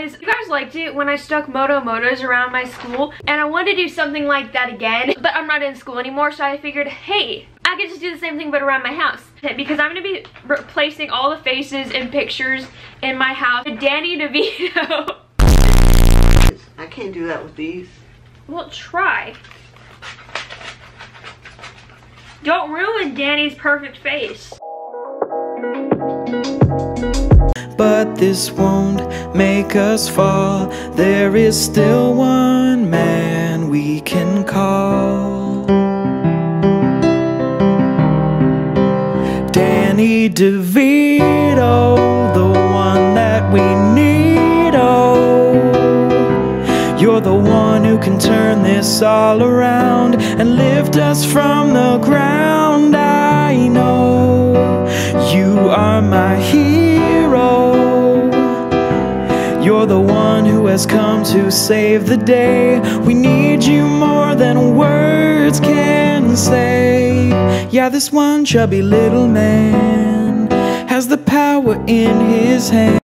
toys. You guys liked it when I stuck motos around my school, and I wanted to do something like that again, but I'm not in school anymore, so I figured, hey, I could just do the same thing but around my house. Because I'm gonna be replacing all the faces and pictures in my house with Danny DeVito. I can't do that with these. Well, try. Don't ruin Danny's perfect face. But this won't make us fall. There is still one man we can call. Danny DeVito, the one that we need. Oh, you're the one who can turn this all around and lift us from the ground. I know you are my hero. You're the one who has come to save the day. We need you more than words can say. Yeah, this one chubby little man has the power in his hand.